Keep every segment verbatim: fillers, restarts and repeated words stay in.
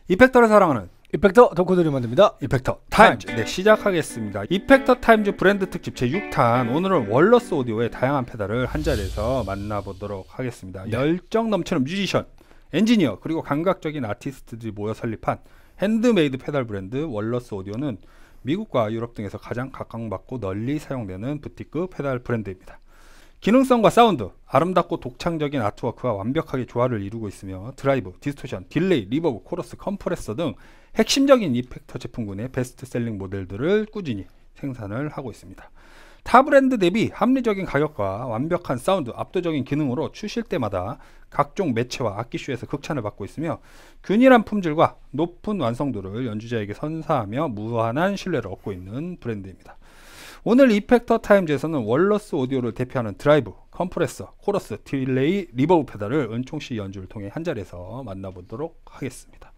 이펙터를 사랑하는 이펙터 덕후들이 만듭니다. 이펙터 타임즈. 네, 시작하겠습니다. 이펙터 타임즈 브랜드 특집 제육 탄. 오늘은 월러스 오디오의 다양한 페달을 한자리에서 만나보도록 하겠습니다. 네. 열정 넘치는 뮤지션, 엔지니어, 그리고 감각적인 아티스트들이 모여 설립한 핸드메이드 페달 브랜드 월러스 오디오는 미국과 유럽 등에서 가장 각광받고 널리 사용되는 부티크 페달 브랜드입니다. 기능성과 사운드, 아름답고 독창적인 아트워크와 완벽하게 조화를 이루고 있으며 드라이브, 디스토션, 딜레이, 리버브, 코러스, 컴프레서 등 핵심적인 이펙터 제품군의 베스트셀링 모델들을 꾸준히 생산을 하고 있습니다. 타 브랜드 대비 합리적인 가격과 완벽한 사운드, 압도적인 기능으로 출시일 때마다 각종 매체와 악기쇼에서 극찬을 받고 있으며 균일한 품질과 높은 완성도를 연주자에게 선사하며 무한한 신뢰를 얻고 있는 브랜드입니다. 오늘 이펙터 타임즈에서는 월러스 오디오를 대표하는 드라이브, 컴프레서, 코러스, 딜레이, 리버브 페달을 은총씨 연주를 통해 한자리에서 만나보도록 하겠습니다.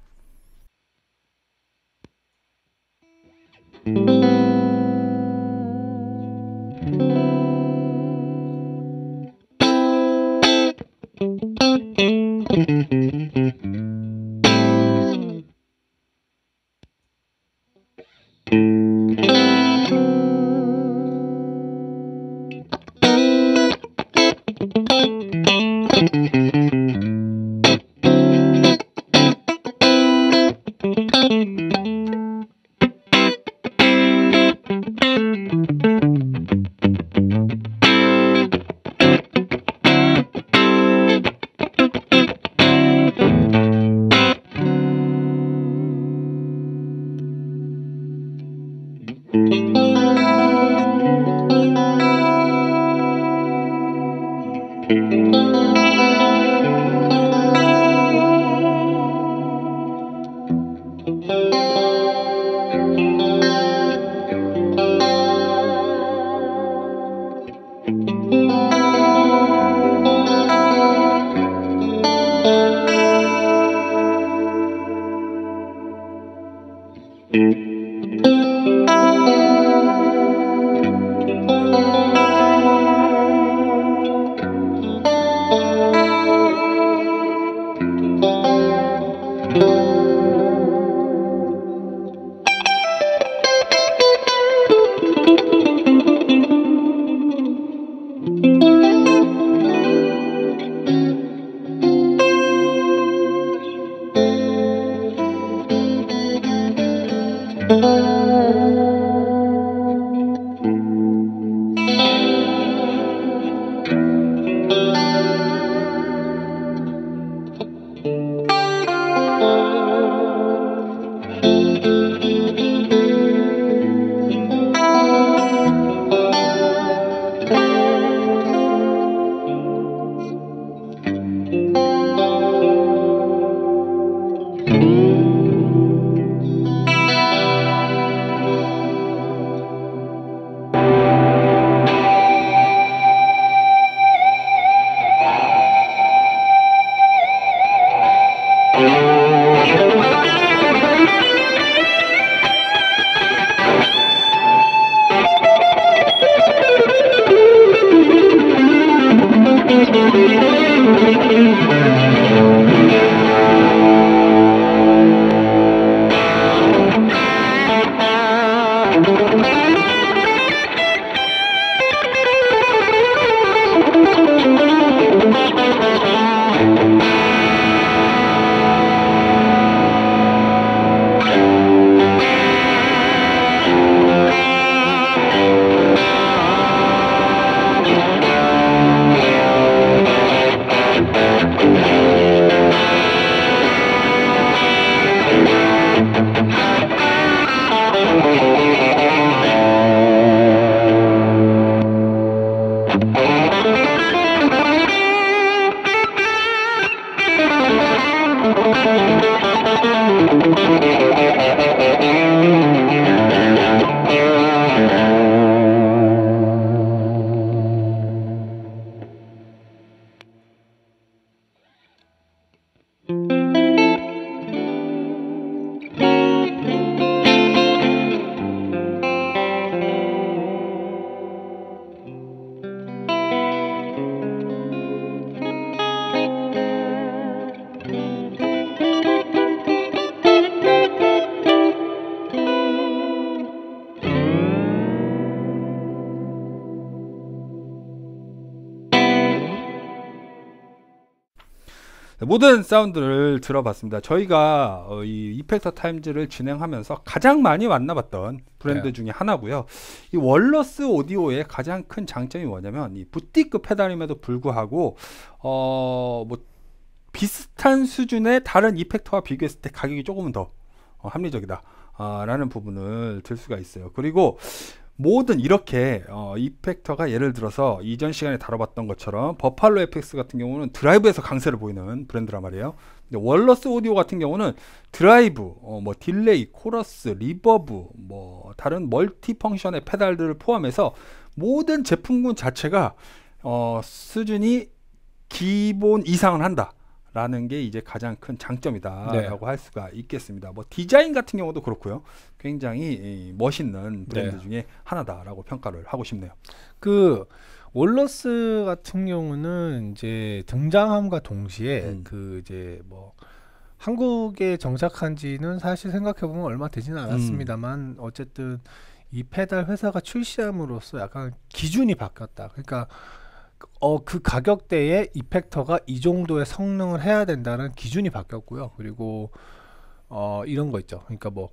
모든 사운드를 들어봤습니다. 저희가 어, 이 이펙터 타임즈를 진행하면서 가장 많이 만나봤던 브랜드 네. 중에 하나고요. 이 월러스 오디오의 가장 큰 장점이 뭐냐면 이 부티크 페달임에도 불구하고 어, 뭐 비슷한 수준의 다른 이펙터와 비교했을 때 가격이 조금은 더 어, 합리적이다 아, 라는 부분을 들 수가 있어요. 그리고 모든 이렇게 어, 이펙터가 예를 들어서 이전 시간에 다뤄봤던 것처럼 버팔로 에프엑스 같은 경우는 드라이브에서 강세를 보이는 브랜드란 말이에요. 근데 월러스 오디오 같은 경우는 드라이브, 어, 뭐 딜레이, 코러스, 리버브, 뭐 다른 멀티 펑션의 페달들을 포함해서 모든 제품군 자체가 어, 수준이 기본 이상을 한다. 라는 게 이제 가장 큰 장점이다 네. 라고 할 수가 있겠습니다. 뭐 디자인 같은 경우도 그렇고요. 굉장히 멋있는 브랜드 네. 중에 하나다라고 평가를 하고 싶네요. 그 월러스 같은 경우는 이제 등장함과 동시에 음. 그 이제 뭐 한국에 정착한 지는 사실 생각해 보면 얼마 되지는 않았습니다만 음. 어쨌든 이 페달 회사가 출시함으로써 약간 기준이 바뀌었다. 그러니까 어, 그 가격대에 이펙터가 이 정도의 성능을 해야 된다는 기준이 바뀌었고요. 그리고 어, 이런 거 있죠. 그러니까 뭐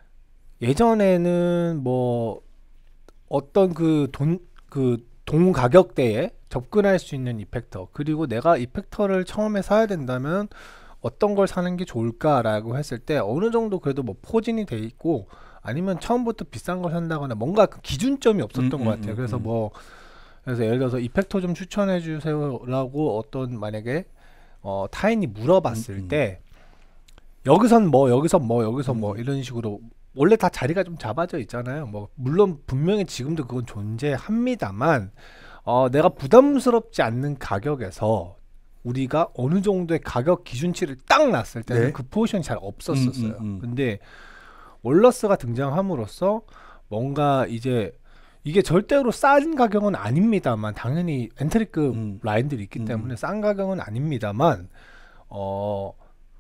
예전에는 뭐 어떤 그 돈 그 동 가격대에 접근할 수 있는 이펙터, 그리고 내가 이펙터를 처음에 사야 된다면 어떤 걸 사는 게 좋을까라고 했을 때 어느 정도 그래도 뭐 포진이 돼 있고 아니면 처음부터 비싼 걸 산다거나 뭔가 그 기준점이 없었던 음, 것 음, 같아요. 음, 그래서 음. 뭐 그래서 예를 들어서 이펙터 좀 추천해 주세요라고 어떤 만약에 어, 타인이 물어봤을 음, 음. 때 여기선 뭐 여기선 뭐 여기서 음. 뭐 이런 식으로 원래 다 자리가 좀 잡아져 있잖아요. 뭐 물론 분명히 지금도 그건 존재합니다만 어, 내가 부담스럽지 않는 가격에서 우리가 어느 정도의 가격 기준치를 딱 놨을 때는 네. 그 포지션이 잘 없었었어요. 음, 음, 음. 근데 월러스가 등장함으로써 뭔가 이제 이게 절대로 싼 가격은 아닙니다만 당연히 엔트리급 음. 라인들이 있기 음. 때문에 싼 가격은 아닙니다만 어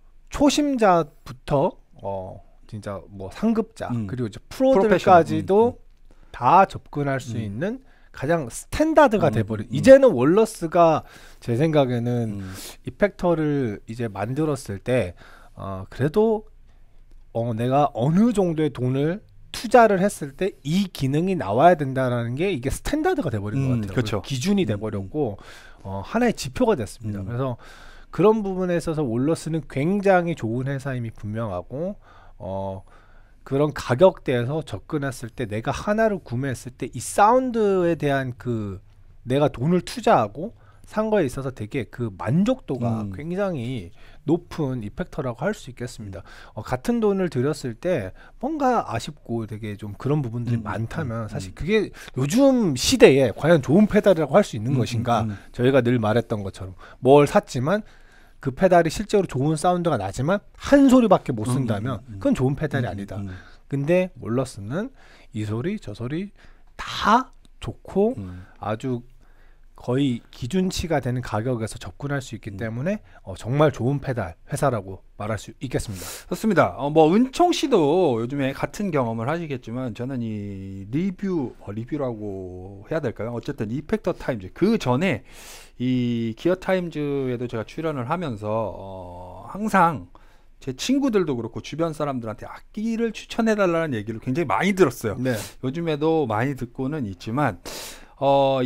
초심자부터 어 진짜 뭐 상급자 음. 그리고 이제 프로들까지도 음, 음. 다 접근할 수 음. 있는 가장 스탠다드가 음, 돼버린 음. 이제는 월러스가 제 생각에는 음. 이펙터를 이제 만들었을 때 어 그래도 어 내가 어느 정도의 돈을 투자를 했을 때 이 기능이 나와야 된다라는 게 이게 스탠다드가 돼버린 음, 것 같아요. 그렇죠. 기준이 음, 돼버렸고 어, 하나의 지표가 됐습니다. 음. 그래서 그런 부분에 있어서 월러스는 굉장히 좋은 회사임이 분명하고 어, 그런 가격대에서 접근했을 때 내가 하나를 구매했을 때 이 사운드에 대한 그 내가 돈을 투자하고 산 거에 있어서 되게 그 만족도가 음. 굉장히 높은 이펙터라고 할 수 있겠습니다. 어, 같은 돈을 들였을 때 뭔가 아쉽고 되게 좀 그런 부분들이 음, 많다면 음, 사실 음. 그게 요즘 시대에 과연 좋은 페달이라고 할 수 있는 음, 것인가. 음, 음. 저희가 늘 말했던 것처럼 뭘 샀지만 그 페달이 실제로 좋은 사운드가 나지만 한 소리밖에 못 쓴다면 음, 음, 음. 그건 좋은 페달이 음, 아니다. 음, 근데 월러스는 이 소리 저 소리 다 좋고 음. 아주 거의 기준치가 되는 가격에서 접근할 수 있기 음. 때문에 어, 정말 좋은 페달 회사라고 말할 수 있겠습니다. 좋습니다. 어, 뭐 은총 씨도 요즘에 같은 경험을 하시겠지만 저는 이 리뷰 어, 리뷰라고 해야 될까요? 어쨌든 이펙터 타임즈 그 전에 이 기어 타임즈에도 제가 출연을 하면서 어, 항상 제 친구들도 그렇고 주변 사람들한테 악기를 추천해 달라는 얘기를 굉장히 많이 들었어요. 네. 요즘에도 많이 듣고는 있지만 어,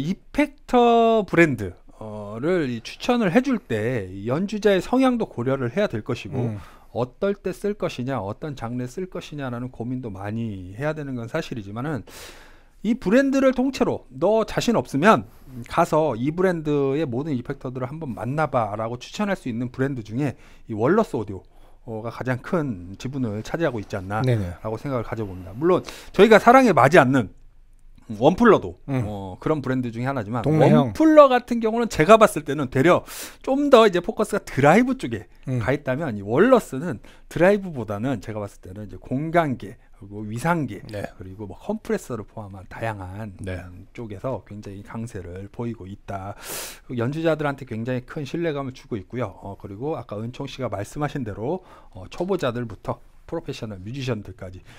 이펙터 브랜드 를 추천을 해줄 때 연주자의 성향도 고려를 해야 될 것이고 음. 어떨 때 쓸 것이냐 어떤 장르에 쓸 것이냐라는 고민도 많이 해야 되는 건 사실이지만은 이 브랜드를 통째로 너 자신 없으면 가서 이 브랜드의 모든 이펙터들을 한번 만나봐 라고 추천할 수 있는 브랜드 중에 이 월러스 오디오가 가장 큰 지분을 차지하고 있지 않나 네네. 라고 생각을 가져봅니다. 물론 저희가 사랑에 맞지 않는 원플러도 음. 어, 그런 브랜드 중에 하나지만 동네형. 원플러 같은 경우는 제가 봤을 때는 되려 좀 더 이제 포커스가 드라이브 쪽에 음. 가 있다면 이 월러스는 드라이브보다는 제가 봤을 때는 이제 공간계 그리고 위상계 네. 그리고 뭐 컴프레서를 포함한 다양한 네. 음, 쪽에서 굉장히 강세를 보이고 있다. 연주자들한테 굉장히 큰 신뢰감을 주고 있고요. 어, 그리고 아까 은총 씨가 말씀하신 대로 어, 초보자들부터 프로페셔널 뮤지션들까지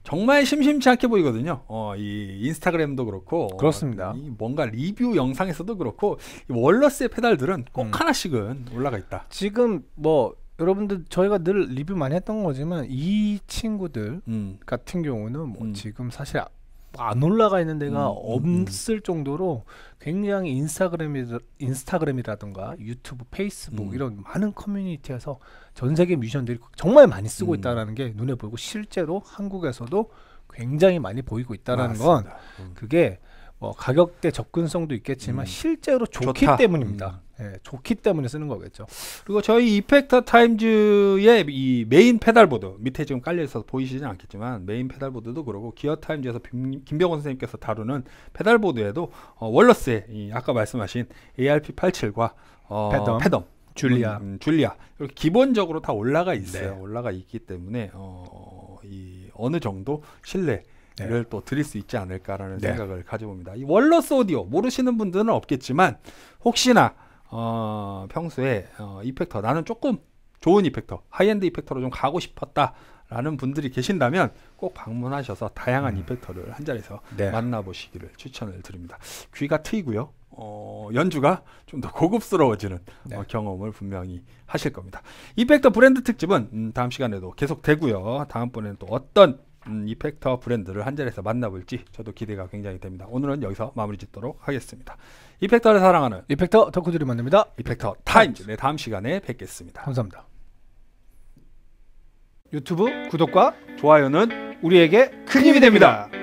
정말 심심치 않게 보이거든요. 어, 이 인스타그램도 그렇고 그렇습니다. 이 뭔가 리뷰 영상에서도 그렇고 이 월러스의 페달들은 꼭 음. 하나씩은 올라가 있다. 지금 뭐 여러분들 저희가 늘 리뷰 많이 했던 거지만 이 친구들 음. 같은 경우는 뭐 음. 지금 사실 안 올라가 있는 데가 음, 음, 없을 정도로 굉장히 인스타그램이 인스타그램이라든가 유튜브, 페이스북 음. 이런 많은 커뮤니티에서 전 세계 뮤지션들이 정말 많이 쓰고 음. 있다라는 게 눈에 보이고 실제로 한국에서도 굉장히 많이 보이고 있다라는 건 맞습니다. 음. 그게 뭐 가격대 접근성도 있겠지만 음. 실제로 좋기 좋다. 때문입니다. 예, 좋기 때문에 쓰는 거겠죠. 그리고 저희 이펙터 타임즈의 이 메인 페달보드 밑에 지금 깔려 있어서 보이시진 않겠지만 메인 페달보드도 그러고 기어 타임즈에서 김, 김병원 선생님께서 다루는 페달보드에도 어, 월러스의 이 아까 말씀하신 에이알피 팔십칠과 어, 패덤, 패덤, 줄리아. 음, 음, 줄리아 이렇게 기본적으로 다 올라가 있어요. 네. 올라가 있기 때문에 어, 이 어느 정도 신뢰 를 또 드릴 수 있지 않을까라는 네. 생각을 가져봅니다. 이 월러스 오디오 모르시는 분들은 없겠지만 혹시나 어, 평소에 어, 이펙터 나는 조금 좋은 이펙터 하이엔드 이펙터로 좀 가고 싶었다라는 분들이 계신다면 꼭 방문하셔서 다양한 음. 이펙터를 한 자리에서 네. 만나보시기를 추천을 드립니다. 귀가 트이고요. 어, 연주가 좀 더 고급스러워지는 네. 어, 경험을 분명히 하실 겁니다. 이펙터 브랜드 특집은 음, 다음 시간에도 계속 되고요. 다음번에는 또 어떤 음, 이펙터 브랜드를 한 자리에서 만나볼지 저도 기대가 굉장히 됩니다. 오늘은 여기서 마무리 짓도록 하겠습니다. 이펙터를 사랑하는 이펙터 덕후들이 만듭니다. 이펙터 타임즈. 네, 다음 시간에 뵙겠습니다. 감사합니다. 유튜브 구독과 좋아요는 우리에게 큰 힘이 됩니다.